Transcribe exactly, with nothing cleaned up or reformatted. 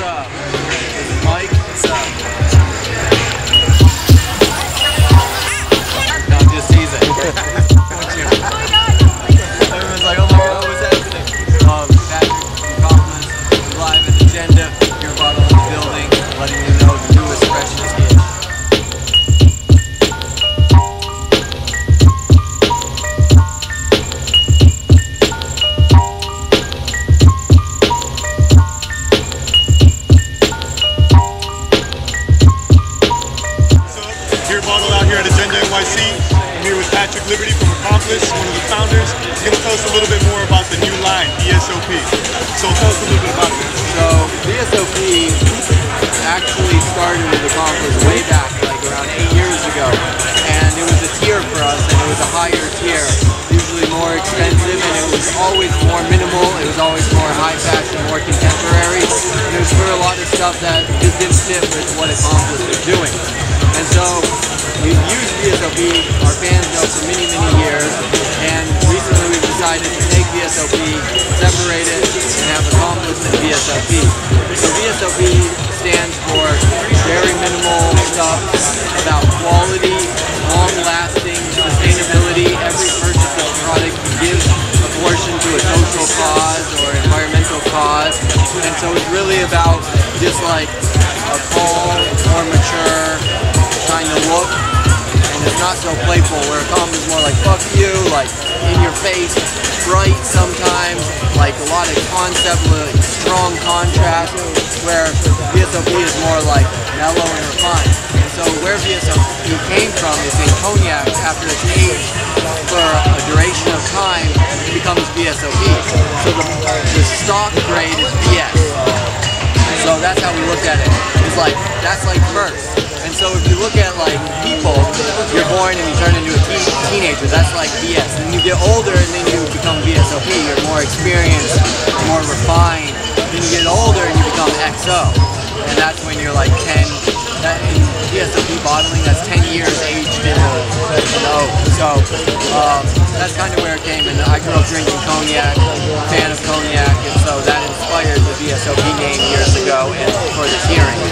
up? This is Mike. What's up? No, I'm just teasing. Everyone's like, oh my god, what's happening? Um, Patrick from Compliments, live at Agenda, here about on the building, letting you know the newest, freshest hit. Model out here at Agenda N Y C. I'm here with Patrick Liberty from Accomplice, one of the founders. He's going to tell us a little bit more about the new line, V S O P. So tell us a little bit about this. So V S O P actually started with Accomplice way back, like around eight years ago. And it was a tier for us, and it was a higher tier, usually more expensive, and it was always more minimal. It was always more high fashion, more contemporary. And it was for a lot of stuff that just didn't fit with what Accomplice was doing. And so we've used V S O P, our fans know, for many, many years, and recently we've decided to take V S O P, separate it, and have Accomplice and V S O P. So V S O P stands for very minimal stuff about quality, long-lasting, sustainability. Every purchase of a product gives a portion to a social cause or environmental cause, and so it's really about just like a calm, more mature kind of look, and it's not so playful, where Accomplice is more like fuck you, like in your face, bright sometimes, like a lot of concept, like strong contrast, where V S O P is more like mellow and refined. And so where V S O P came from is in cognac. After it's aged for a duration of time, it becomes V S O P. So the, the stock grade is V S. So that's how we looked at it. It's like, that's like first. And so if you look at like people, you're born and you turn into a teen teenager, that's like V S. And you get older and then you become V S O P, you're more experienced, more refined. Then you get older and you become X O. And that's when you're like ten, that, in V S O P bottling, that's ten years aged in an oak. So um, that's kind of where it came. And I grew up drinking cognac, fan of cognac, and so that inspired the V S O P name years ago and for the tiering.